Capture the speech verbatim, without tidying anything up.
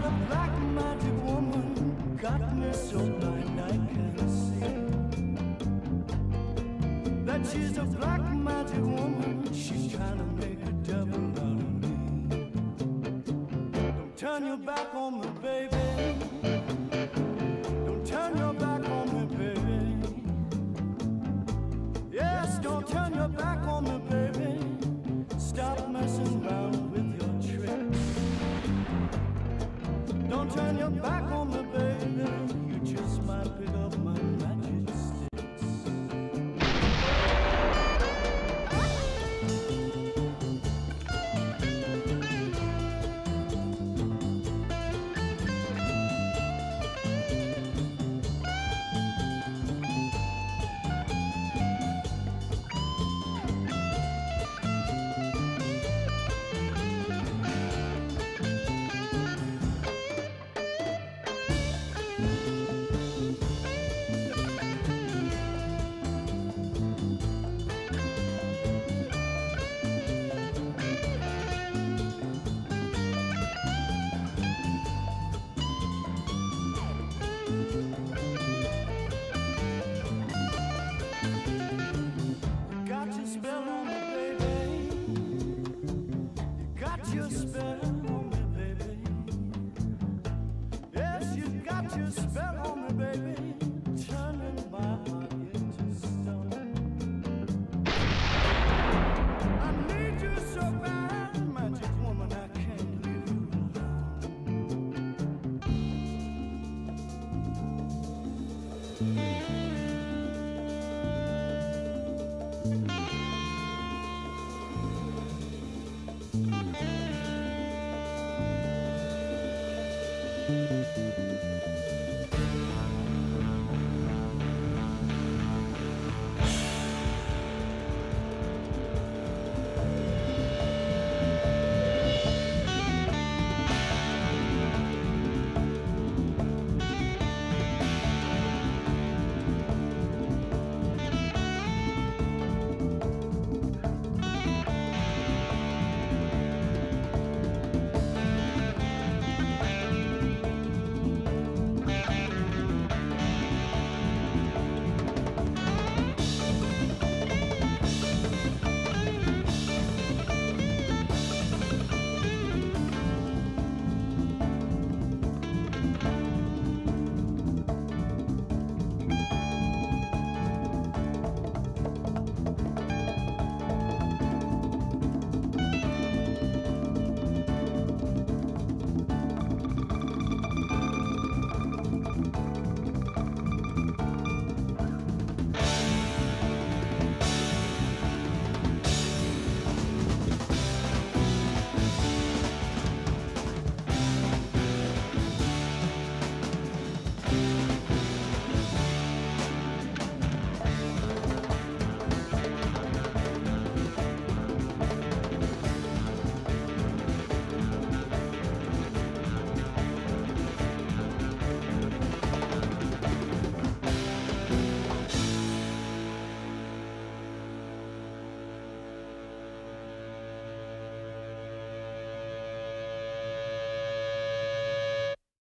black magic woman, got me so blind I can't see. That she's a black magic woman, she's trying to make a devil out of me. Don't turn your back on me, baby. Don't turn your back on me, baby. Yes, don't turn your back on me, baby. Stop messing around with your tricks. Don't turn your back on me, baby. You just might pick up my magic sticks.